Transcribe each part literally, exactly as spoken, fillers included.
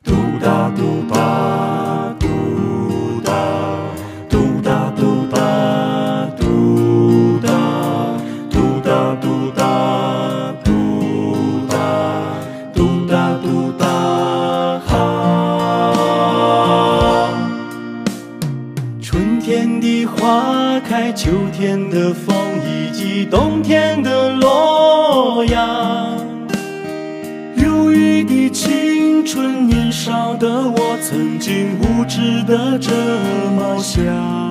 嘟哒嘟哒嘟哒，嘟哒嘟哒嘟哒，嘟哒嘟哒嘟哒，嘟哒嘟哒哈。春天的花开，秋天的风，以及冬天的洛阳。忧郁的青春，年少的我，曾经无知地这么想。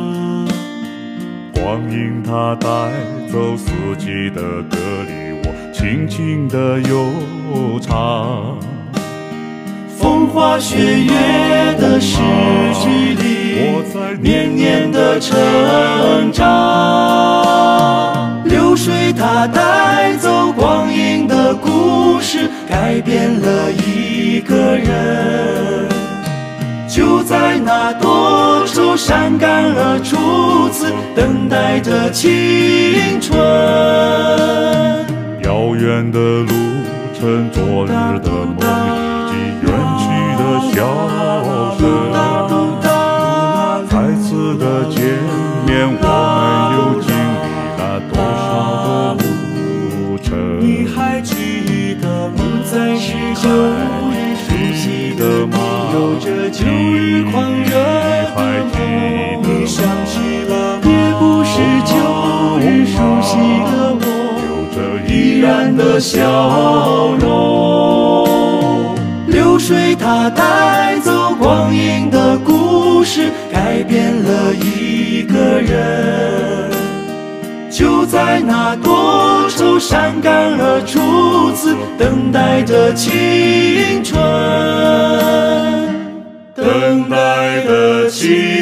光阴它带走四季的歌里，我轻轻地悠唱。 风花雪月的诗句里，年年的成长。流水它带走光阴的故事，改变了一个人。就在那多愁善感而初次等待着青春。 遥远的路程，昨日的梦，以及远去的笑声。再次的见面，我们又经历了多少的路程？ 你还记得吗？在是旧日熟悉的吗？有着旧日狂热的梦。你想起了吗？也不是旧日熟悉的我， 有着依然的笑容。流水它带走光阴的故事，改变了一个人。就在那多愁善感而初次等待着青春，等待的青春。